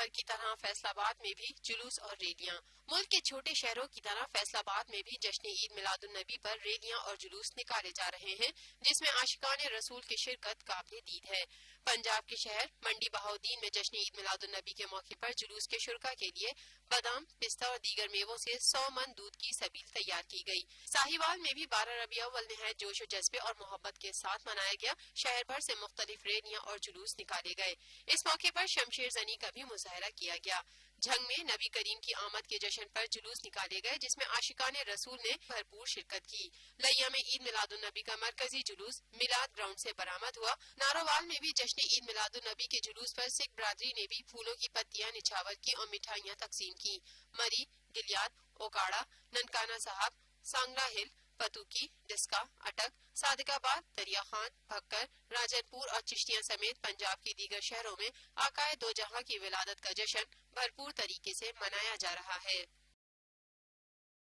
کی طرح فیصل آباد میں بھی جلوس اور ریلیاں۔ ملک کے چھوٹے شہروں کی طرح فیصل آباد میں بھی جشن عید میلاد النبی پر ریلیاں اور جلوس نکالے جا رہے ہیں، جس میں عاشقان رسول کی شرکت قابل دید ہے۔ پنجاب کے شہر منڈی بہاؤدین میں جشن عید میلاد النبی کے موقع پر جلوس کے شرکا کے لیے بادام، پستہ اور دیگر میووں سے 100 من دودھ کی سبیل تیار کی گئی۔ ساہیوال میں بھی 12 ربیع الاول نہایت جوش و جذبے اور محبت کے ساتھ منایا گیا۔ شہر بھر سے مختلف ریلیاں اور جلوس نکالے گئے۔ اس موقع پر شمشیر زنی کا بھی مظاہرہ کیا گیا۔ جھنگ میں نبی کریم کی آمد کے جشن پر جلوس نکالے گئے، جس میں عاشقان رسول نے بھرپور شرکت کی۔ لیا میں عید میلاد النبی کا مرکزی جلوس میلاد گراؤنڈ سے برآمد ہوا۔ نارووال میں بھی جشن عید میلاد النبی کے جلوس پر سکھ برادری نے بھی پھولوں کی پتیاں نچھاور کی اور مٹھائیاں تقسیم کی۔ مری، گلیات، اوکاڑا، ننکانہ صاحب، سانگلہ ہل، پتوکی، ڈسکا، اٹک، صادق آباد، دریا خان، بھکر، راجن پور اور چشتیاں سمیت پنجاب کے دیگر شہروں میں آقائے دو جہاں کی ولادت کا جشن بھرپور طریقے سے منایا جا رہا ہے۔